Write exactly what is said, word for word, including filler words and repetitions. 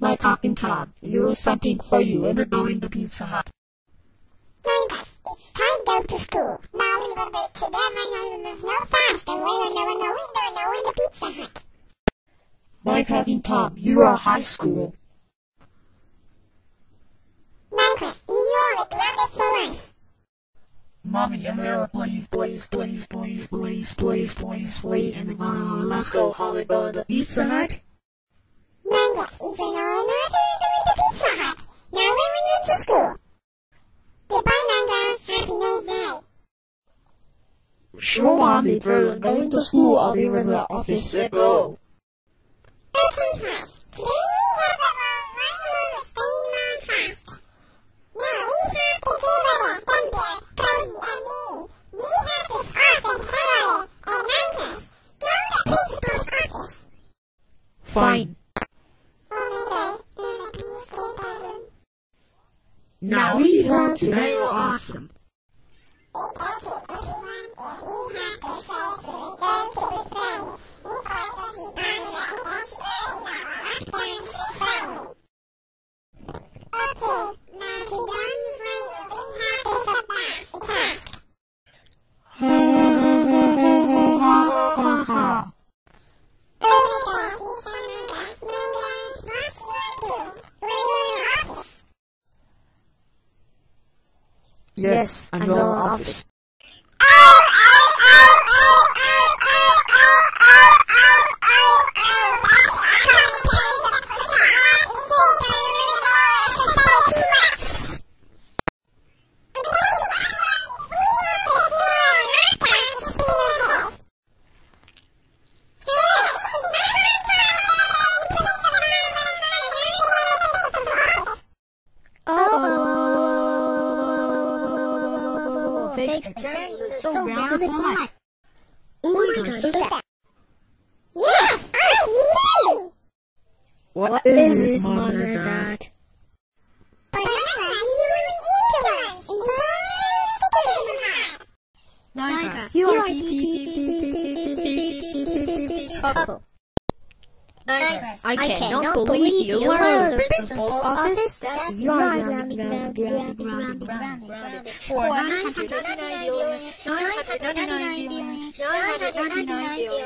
My talking Tom, here is something for you in the going to Pizza Hut. Neighbors, it's time to go to school. Now we will get together and there's no faster way to know in the window know in the Pizza Hut. My talking Tom, you are high school. Neighbors, you are grounded for life. Mommy and Mara, please, please, please, please, please, please, please, wait, and then let's go how we go to the Pizza Hut. Neighbors, it's an honor to go to the Pizza Hut. Now we're return to school. Goodbye, neighbors. Happy nice day. Sure, Mommy, if we're going to school, I'll be in the office to go. Okay, class. Today we have a long spelling task. Now we have to get rid of Thunder, Cody, and me. We have to scarf and handle it, and neighbors, go to the principal's office. Fine. Now we have to make it awesome. Attention everyone, and we have to say to return to the plane. We privacy down the eventually our lockdown free. Okay, now to done free, we have to submit the task. Oh my gosh, you sound like us. Mangas, what should I do? We're in the office. Yes, I'm going to the office. Thanks to turn you so grounded for life. Oh my gosh, look at that. Yes, I see you! What is this, Mom and Dad? Nice. You are beep beep beep beep beep beep beep beep beep couple. Nice. I cannot believe you are at the principal's office. That's you are grounded, grounded, grounded, grounded, grounded, grounded. For nine hundred ninety-nine billion, nine hundred ninety-nine billion, nine hundred ninety-nine billion.